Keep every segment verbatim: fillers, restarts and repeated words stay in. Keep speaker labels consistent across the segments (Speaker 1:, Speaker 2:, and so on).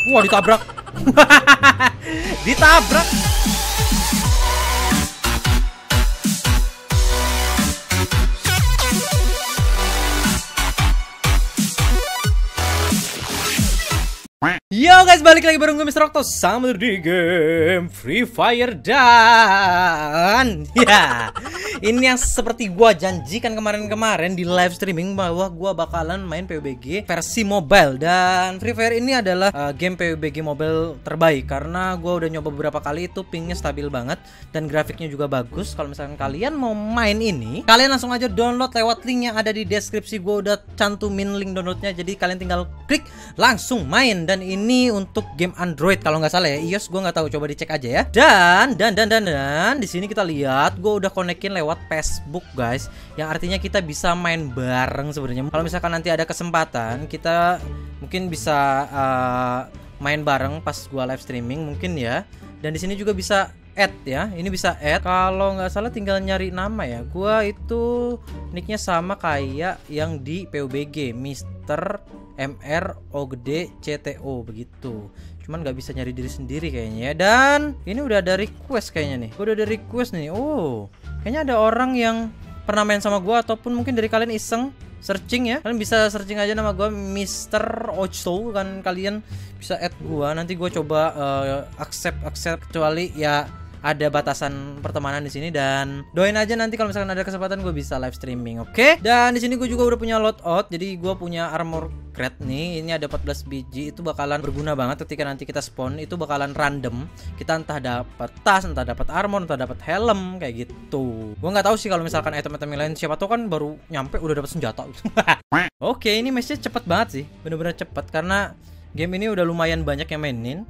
Speaker 1: Wah, ditabrak. Ditabrak. Yo guys, balik lagi bareng gue Mister Okto sama di game Free Fire. Dan ya, ini yang seperti gue janjikan kemarin-kemarin di live streaming, bahwa gue bakalan main P U B G versi mobile. Dan Free Fire ini adalah uh, game P U B G mobile terbaik, karena gue udah nyoba beberapa kali, itu pingnya stabil banget dan grafiknya juga bagus. Kalau misalkan kalian mau main ini, kalian langsung aja download lewat link yang ada di deskripsi. Gue udah cantumin link downloadnya, jadi kalian tinggal klik langsung main. Dan ini untuk game Android kalau nggak salah ya, iOS gue nggak tahu, coba dicek aja ya. Dan dan dan dan dan di sini kita lihat gue udah konekin lewat Facebook guys, yang artinya kita bisa main bareng sebenarnya. Kalau misalkan nanti ada kesempatan, kita mungkin bisa uh, main bareng pas gue live streaming mungkin ya. Dan di sini juga bisa add ya, ini bisa add. Kalau nggak salah tinggal nyari nama ya. Gua itu nicknya sama kayak yang di P U B G, Mister M R O gede C T O begitu. Cuman nggak bisa nyari diri sendiri kayaknya ya. Dan ini udah ada request kayaknya nih. Udah ada request nih. Oh, kayaknya ada orang yang pernah main sama gua, ataupun mungkin dari kalian iseng searching ya. Kalian bisa searching aja nama gua Mister Okto, kan kalian bisa add gua. Nanti gua coba uh, accept accept kecuali ya ada batasan pertemanan di sini. Dan doain aja nanti kalau misalkan ada kesempatan gue bisa live streaming, oke? Okay? Dan di sini gue juga udah punya loadout, jadi gue punya armor crate nih. Ini ada empat belas biji, itu bakalan berguna banget ketika nanti kita spawn. Itu bakalan random. Kita entah dapat tas, entah dapat armor, entah dapat helm kayak gitu. Gue nggak tahu sih kalau misalkan item-item yang lain, siapa tahu kan baru nyampe udah dapat senjata. Oke, okay, ini matchnya cepet banget sih, bener-bener cepet karena game ini udah lumayan banyak yang mainin.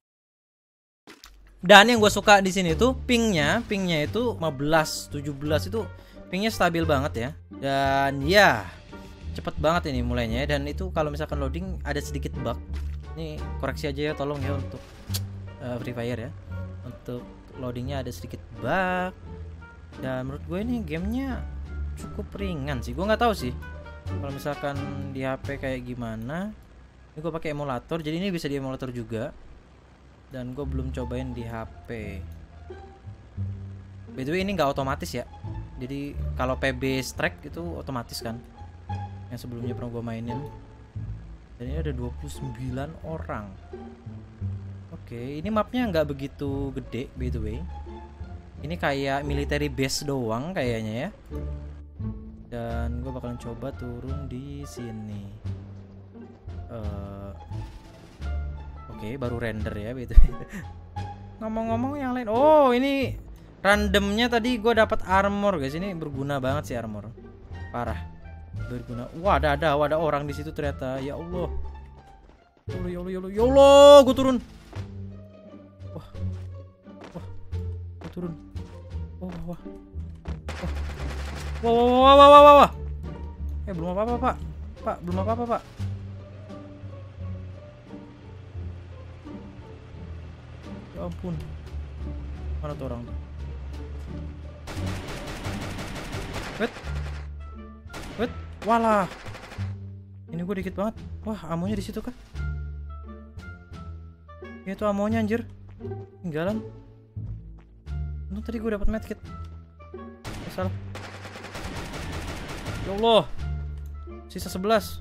Speaker 1: Dan yang gue suka di sini tuh pingnya, pingnya itu lima belas, tujuh belas, itu pingnya stabil banget ya. Dan ya cepet banget ini mulainya. Dan itu kalau misalkan loading ada sedikit bug. Ini koreksi aja ya, tolong ya untuk uh, Free Fire ya. Untuk loadingnya ada sedikit bug. Dan menurut gue ini gamenya cukup ringan sih. Gue nggak tahu sih kalau misalkan di H P kayak gimana. Ini gue pakai emulator, jadi ini bisa di emulator juga. Dan gue belum cobain di H P. By the way, ini nggak otomatis ya. Jadi kalau P B strike itu otomatis kan, yang sebelumnya pernah gue mainin. Dan ini ada dua puluh sembilan orang. Oke, ini mapnya nggak begitu gede by the way. Ini kayak military base doang kayaknya ya. Dan gue bakalan coba turun di sini. uh, Oke, okay, baru render ya gitu. Ngomong-ngomong yang lain, oh ini randomnya tadi gue dapat armor guys. Ini berguna banget sih armor, parah berguna. Wah ada ada, wah, ada orang di situ ternyata. Ya Allah, ya Allah, ya Allah, ya Allah, ya Allah, gue turun. Wah, wah, gue turun. Oh, wah, wah, wah, wah, wah, wah, wah, wah. Eh belum apa-apa pak, pak belum apa-apa pak. Ya ampun, mana tuh orang tuh? Wait, wait, walah, ini gue dikit banget. Wah, amonya di situ kah? Ya itu amonya anjir, tinggalan. Untung tadi gue dapat medkit. Eh, salah. Ya Allah, sisa sebelas.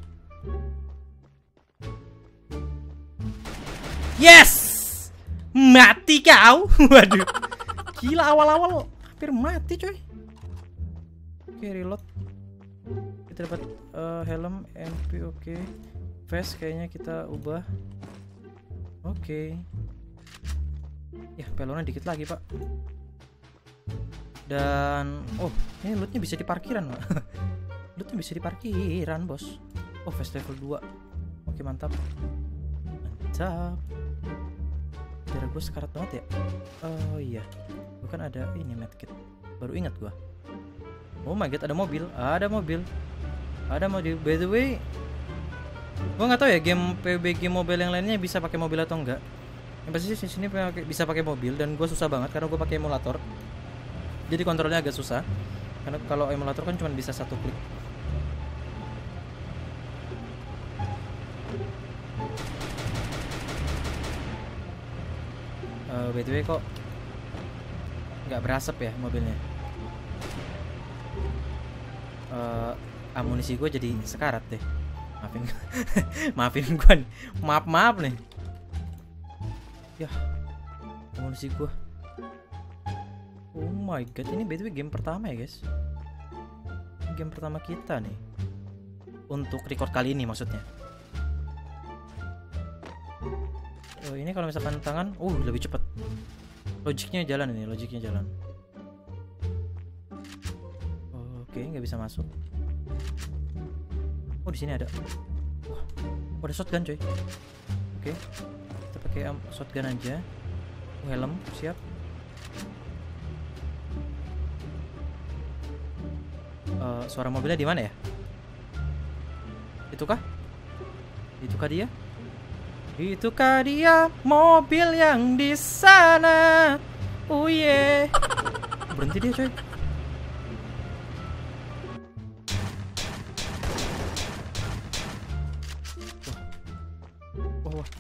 Speaker 1: Yes! Mati kau. Waduh, gila, awal-awal hampir mati coy. Oke, reload. Kita dapat uh, helm M P. Oke, vest kayaknya kita ubah. Oke, ya pelonnya dikit lagi pak. Dan oh, ini lootnya bisa di parkiran pak. Lootnya bisa di parkiran bos. Oh, vest level dua. Oke, mantap, mantap. Darah gue sekarat banget ya. Oh iya, bukan ada ini medkit. Baru ingat gue. Oh my god, ada mobil, ada mobil, ada mobil. By the way, gue nggak tahu ya game P U B G mobile yang lainnya bisa pakai mobil atau enggak. Yang pasti sih sini bisa pakai mobil, dan gue susah banget karena gue pakai emulator. Jadi kontrolnya agak susah. Karena kalau emulator kan cuma bisa satu klik. uh, B T W kok nggak berasap ya mobilnya. uh, Amunisi gue jadi sekarat deh. Maafin maafin gue nih. Maaf maaf nih ya, amunisi gue. Oh my god, ini B T W game pertama ya guys, game pertama kita nih untuk record kali ini maksudnya. Oh, ini kalau misalkan tangan, uh lebih cepat. Logiknya jalan ini, logiknya jalan. Oh, oke, okay, nggak bisa masuk. Oh di sini ada. Wah, oh, ada shotgun coy. Oke, okay. Kita pakai um, shotgun aja. Oh, helm siap. Uh, suara mobilnya di mana ya? Itukah? Itukah dia? Itukah dia mobil yang di sana? Oh yeah. Berhenti dia coy. Wah. Wah.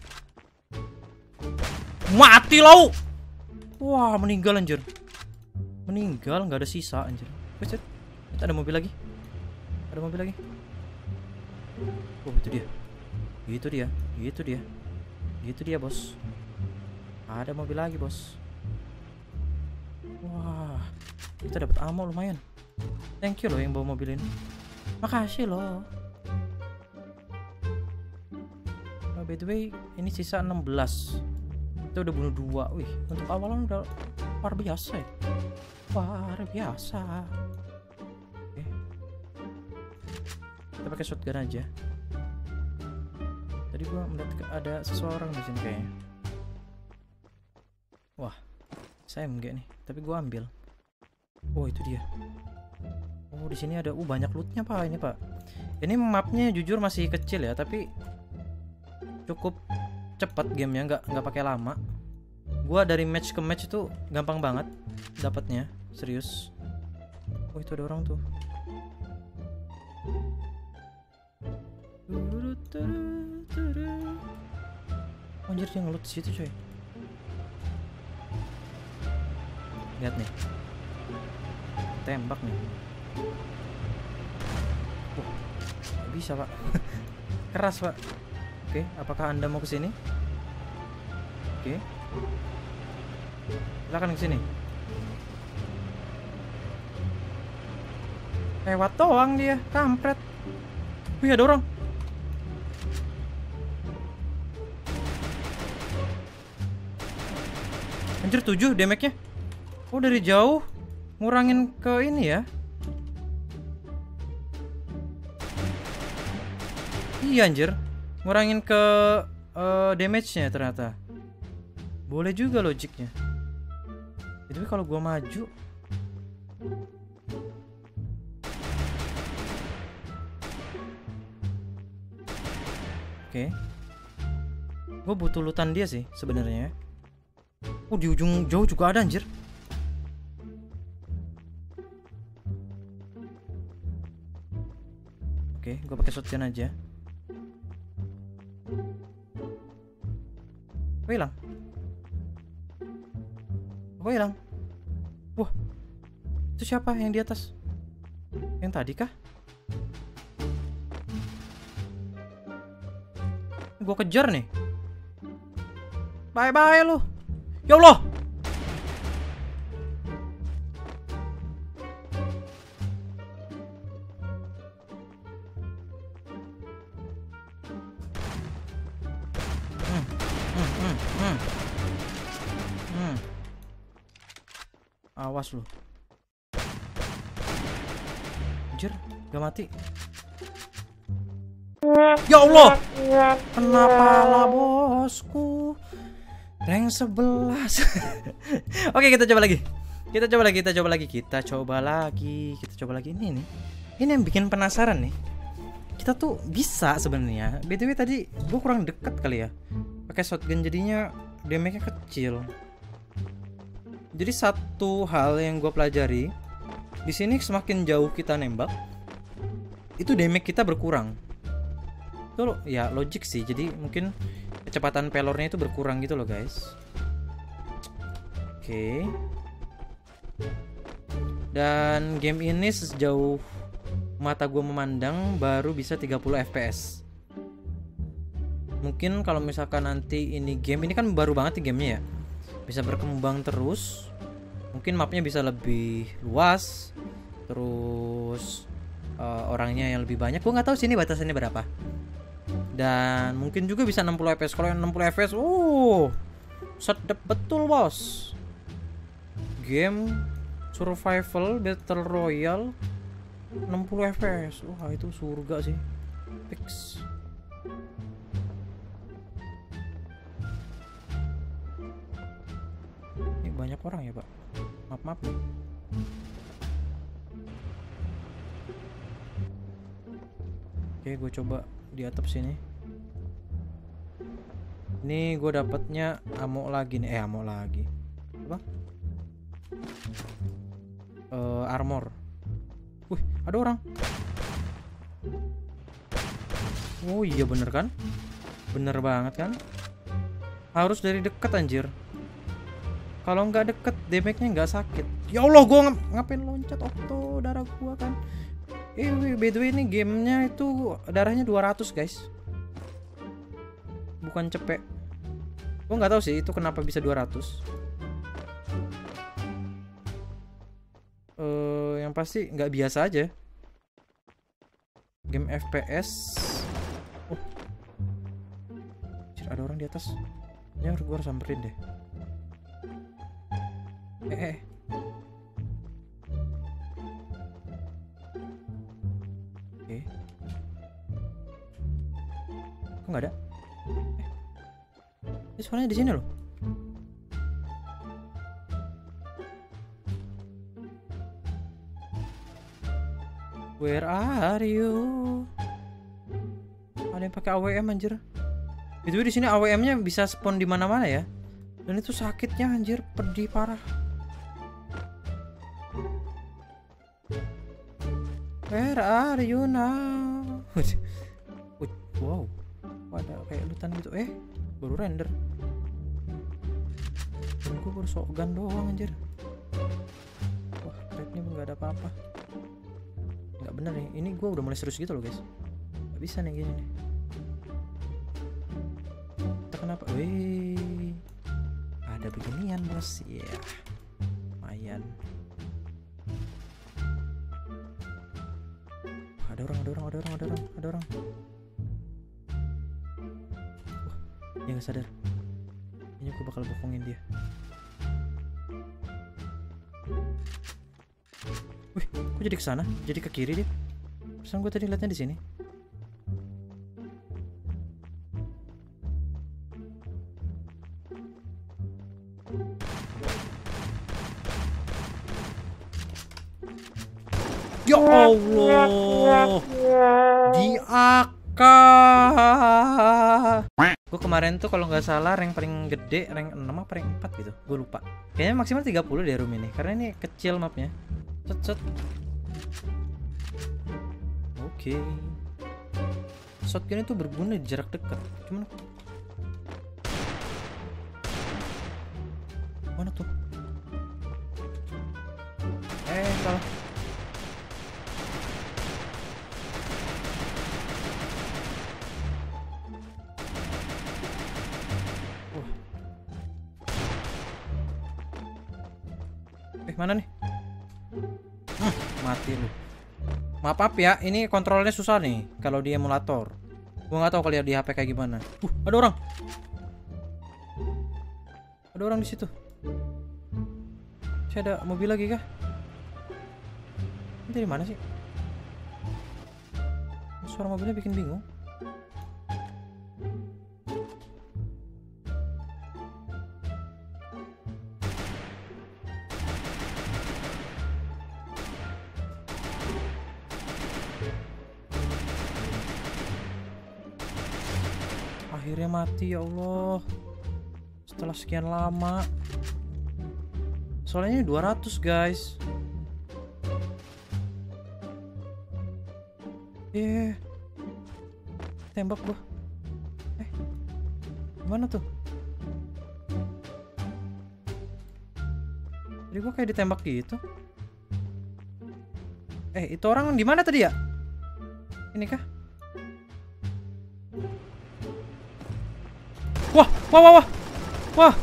Speaker 1: Mati lo. Wah, meninggal anjir. Meninggal, nggak ada sisa anjir. Wait, ada mobil lagi. Ada mobil lagi. Oh, itu dia. Itu dia. Itu dia. Itu dia, bos. Ada mobil lagi, bos. Wah, kita dapat ammo lumayan. Thank you loh yang bawa mobil ini. Makasih loh. Oh, by the way, ini sisa enam belas. Kita udah bunuh dua. Wih, untuk awalan udah luar biasa ya. Luar biasa. Oke. Kita pakai shotgun aja. Tadi gua melihat ada seseorang di sini kayaknya. Wah, saya enggak nih, tapi gua ambil. Oh, itu dia. Oh, di sini ada uh banyak lootnya Pak ini, Pak. Ini mapnya jujur masih kecil ya, tapi cukup cepat gamenya, nggak nggak pakai lama. Gua dari match ke match itu gampang banget dapatnya, serius. Oh, itu ada orang tuh. Anjir, dia ngelut situ coy. Lihat nih, tembak nih. Oh, gak bisa Pak. Keras Pak. Oke, apakah Anda mau kesini? Oke, silakan kesini. Lewat doang dia, kampret. Wih, ada orang. Anjir, tujuh damage-nya. Oh, dari jauh ngurangin ke ini ya. Iya anjir, ngurangin ke uh, damage-nya ternyata. Boleh juga logiknya. Tapi kalau gua maju, oke, okay. Gue butuh lootan dia sih sebenarnya. Oh, di ujung jauh juga ada anjir. Oke, okay, gue pakai shotgun aja. Gue hilang. Gue hilang. Wah, itu siapa yang di atas? Yang tadi kah? Gue kejar nih. Bye bye lu. Ya Allah. Hmm, hmm, hmm, hmm. Hmm. Awas lu. Anjir, gak mati. Ya Allah. Kenapa lah bosku? Rank sebelas. Oke, kita coba lagi. Kita coba lagi, kita coba lagi, kita coba lagi, kita coba lagi. Ini nih. Ini yang bikin penasaran nih. Kita tuh bisa sebenarnya. B T W tadi gue kurang dekat kali ya. Pakai shotgun jadinya damage-nya kecil. Jadi satu hal yang gue pelajari di sini, semakin jauh kita nembak, itu damage kita berkurang. Itu loh, ya logik sih. Jadi mungkin kecepatan pelornya itu berkurang gitu loh guys. Oke. Dan game ini sejauh mata gue memandang baru bisa tiga puluh F P S. Mungkin kalau misalkan nanti ini game ini kan baru banget nih gamenya ya, bisa berkembang terus, mungkin mapnya bisa lebih luas, terus uh, orangnya yang lebih banyak. Gue nggak tahu sini batasannya berapa. Dan mungkin juga bisa enam puluh F P S. Kalau yang enam puluh F P S, uh, sedep betul bos. Game survival battle royale enam puluh F P S. Wah, itu surga sih. Fix. Ini banyak orang ya, Pak. Maaf, maaf nih. Oke, gue coba di atap sini. Ini gue dapatnya ammo lagi nih. Eh, ammo lagi. Apa? Uh, armor. Wih, ada orang. Oh iya bener kan? Bener banget kan? Harus dari deket anjir. Kalau nggak deket, damage-nya nggak sakit. Ya Allah, gue ng ngapain loncat auto darah gua kan? Eh, by the way ini gamenya itu darahnya dua ratus guys. Bukan cepet. Gue nggak tahu sih itu kenapa bisa dua ratus. Uh, yang pasti nggak biasa aja. Game F P S. Oh, ada orang di atas. Ya harus gue harus samperin deh. Eh, eh. Oke. Kok nggak ada? Eh. Ini suaranya di sini loh. Where are you? Ada yang pakai A W M anjir. Itu di sini A W M-nya bisa spawn di mana-mana ya. Dan itu sakitnya anjir, pedih parah. Where are you now? Wow, ada kayak lutan gitu. Eh, baru render. Gue baru shotgun doang anjir. Wah, crate-nya nggak ada apa-apa. Nggak bener nih, ini gue udah mulai serius gitu loh guys. Nggak bisa nih gini nih. Kita kenapa? Wih, ada beginian bos. Ya, yeah. Lumayan. Ada orang, ada orang, ada orang, ada orang, ada orang. Wah, dia nggak sadar. Kayaknya gue bakal bokongin dia. Wih, kok jadi ke sana? Jadi ke kiri dia. Pesan gue tadi liatnya di sini. Ya Allah, di A K. Gue kemarin tuh kalau nggak salah rank paling gede rank enam apa rank empat gitu, gue lupa. Kayaknya maksimal tiga puluh deh room ini, karena ini kecil mapnya. Set set. Oke. Okay. Shotgun itu berguna di jarak dekat. Cuman mana tuh? Eh, salah. Eh, mana nih? Hmm, mati lu. Maaf, maaf ya, ini kontrolnya susah nih kalau di emulator. Gua nggak tahu kalau di H P kayak gimana. Uh, ada orang. Ada orang di situ. Saya ada mobil lagi kah? Ini dari mana sih? Suara mobilnya bikin bingung. Akhirnya mati, ya Allah. Setelah sekian lama. Soalnya ini dua ratus guys. Eh, tembak gua. Eh, gimana tuh? Jadi gua kayak ditembak gitu. Eh, itu orang di mana tadi ya? Ini kah? Wah, wah, wah, wah. Wah.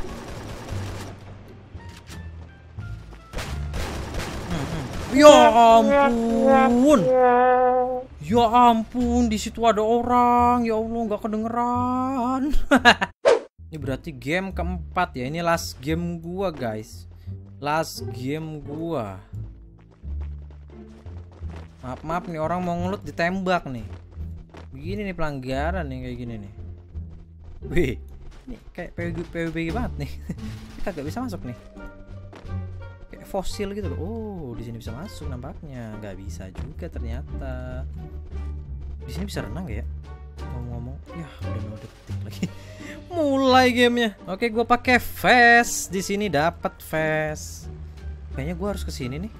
Speaker 1: Hmm, hmm. Ya ampun. Ya ampun, di situ ada orang. Ya Allah, nggak kedengeran. Ini berarti game keempat ya. Ini last game gua, guys. Last game gua. Maaf, maaf nih, orang mau ngelut ditembak nih. Begini nih pelanggaran nih, kayak gini nih. Wih, ini kayak P W B banget nih. Kagak bisa masuk nih. Kayak fosil gitu loh. Oh, di sini bisa masuk nampaknya. Nggak bisa juga ternyata. Di sini bisa renang gak ya? Ngomong-ngomong, ya udah nol detik lagi. Mulai gamenya. Oke, gue pakai fast. Di sini dapat fast. Kayaknya gue harus ke sini nih.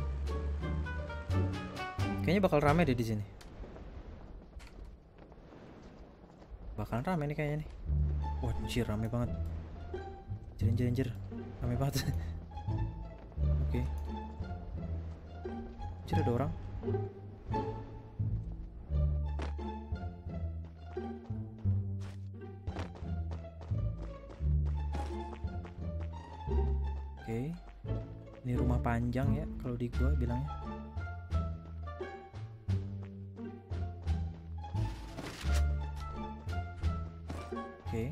Speaker 1: Kayaknya bakal rame deh di sini. Bakal rame nih kayaknya nih. Wah, anjir rame banget. Anjir, anjir, anjir. Rame banget. Oke. Anjir, ada orang. Oke. Ini rumah panjang ya kalau di gua bilangnya. Oke.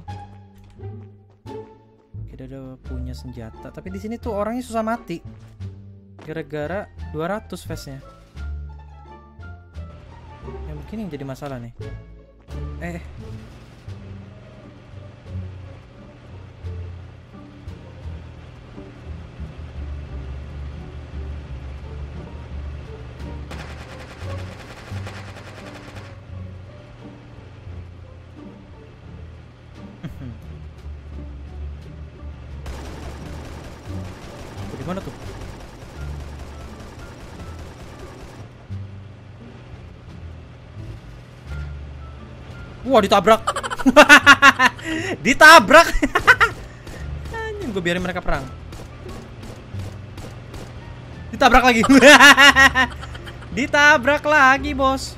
Speaker 1: Kita udah punya senjata, tapi di sini tuh orangnya susah mati. Gara-gara dua ratus face-nya. Yang mungkin yang jadi masalah nih. Eh. Di mana tuh? Wah, ditabrak. Ditabrak. Anjing, gue biarin mereka perang. Ditabrak lagi. Ditabrak lagi, bos.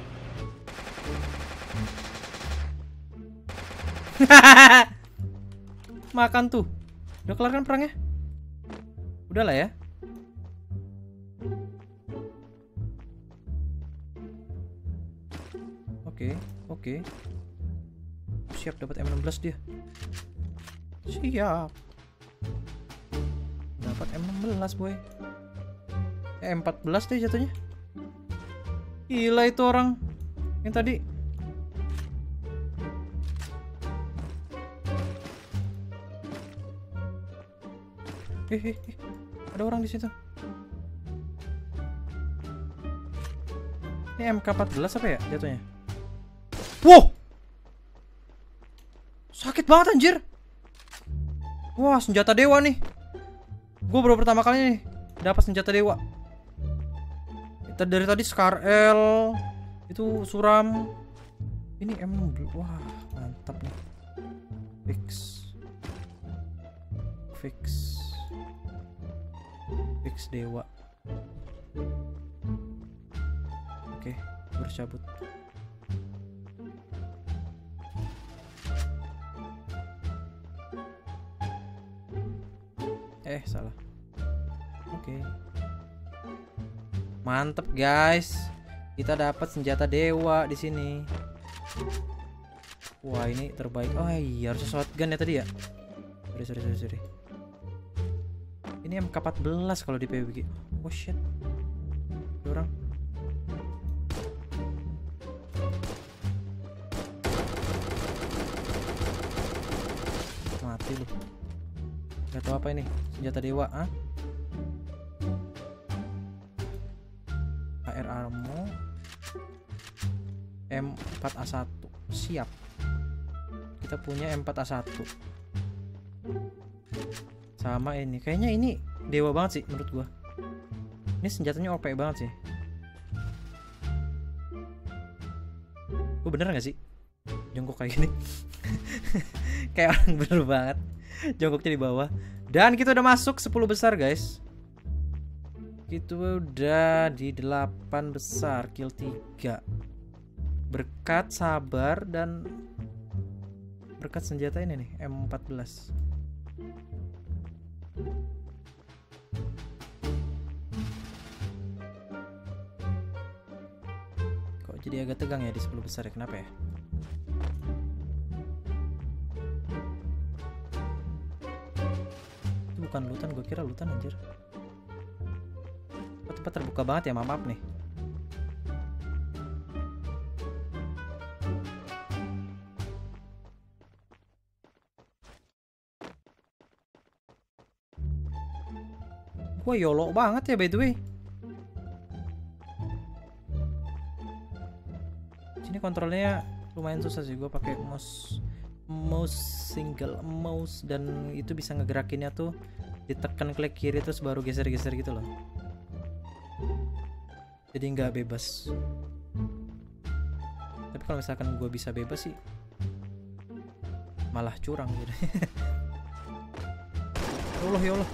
Speaker 1: Makan tuh. Udah kelar kan perangnya? Udah lah ya. Oke, oke. Siap dapat M enam belas dia. Siap. Dapat M enam belas, boy. Eh, M empat belas deh jatuhnya. Gila itu orang yang tadi. Eh, eh, eh. Ada orang di situ. Ini M K empat belas apa ya jatuhnya? Wow, sakit banget anjir. Wah, senjata dewa nih. Gue baru pertama kali nih dapat senjata dewa. Kita dari tadi Scar L, itu suram. Ini M enam belas. Wah, mantap nih. Fix. Fix. Fix dewa. Oke, bercabut. Eh, salah. Oke. Mantep, guys. Kita dapat senjata dewa di sini. Wah, ini terbaik. Oh iya, harus shotgun ya tadi ya. Sorry, sorry, sorry, sorry. Ini M K empat belas kalau di P W G. Oh shit. Ada orang. Mati lu. Gak tau apa ini. Senjata dewa, ah? A R Armo M empat A satu. Siap. Kita punya M empat A satu. Sama ini. Kayaknya ini dewa banget sih menurut gua. Ini senjatanya O P banget sih. Gua bener gak sih jongkok kayak gini? Kayak orang bener banget. Jongkoknya di bawah. Dan kita udah masuk sepuluh besar guys. Kita udah di delapan besar, kill tiga. Berkat sabar dan berkat senjata ini nih, M empat belas. Kok jadi agak tegang ya di sepuluh besar ya, kenapa ya? Itu bukan lutan, gue kira lutan anjir. Oh, tempat terbuka banget ya, maaf, maaf nih. Gue YOLO banget ya by the way. Sini kontrolnya lumayan susah sih, gue pakai mouse mouse single mouse dan itu bisa ngegerakinnya tuh ditekan klik kiri terus baru geser-geser gitu loh. Jadi nggak bebas. Tapi kalau misalkan gue bisa bebas sih malah curang gitu. Ya Allah ya Allah.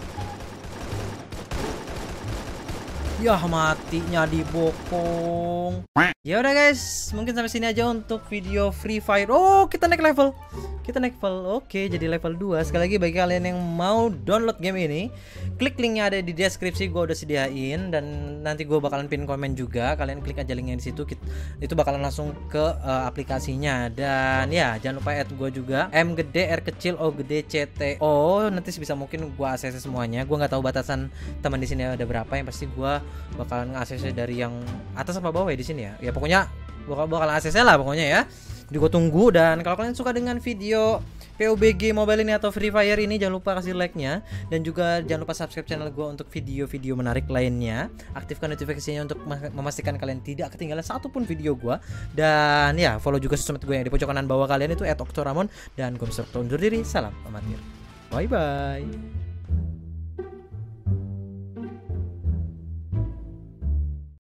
Speaker 1: Yah, matinya dibokong. Ya udah guys, mungkin sampai sini aja untuk video Free Fire. Oh, kita naik level. Kita naik level. Oke, jadi level dua. Sekali lagi bagi kalian yang mau download game ini, klik linknya ada di deskripsi, gue udah sediain, dan nanti gue bakalan pin komen juga. Kalian klik aja linknya di situ, itu bakalan langsung ke uh, aplikasinya. Dan ya, jangan lupa add gue juga, M gede, R kecil, O gede, C T O. Nanti sebisa mungkin gue A C C semuanya. Gue nggak tahu batasan teman di sini ada berapa. Yang pasti gue bakalan A C C dari yang atas apa bawah ya di sini ya. Ya pokoknya gue bakalan A C C lah pokoknya ya. Jadi gue tunggu, dan kalau kalian suka dengan video P U B G Mobile ini atau Free Fire ini, jangan lupa kasih like-nya, dan juga jangan lupa subscribe channel gue untuk video-video menarik lainnya. Aktifkan notifikasinya untuk memastikan kalian tidak ketinggalan satupun video gue. Dan ya, follow juga sosmed gue yang di pojok kanan bawah kalian itu et oktoramon. Dan gue mister Okto undur diri, salam amatir. Bye bye.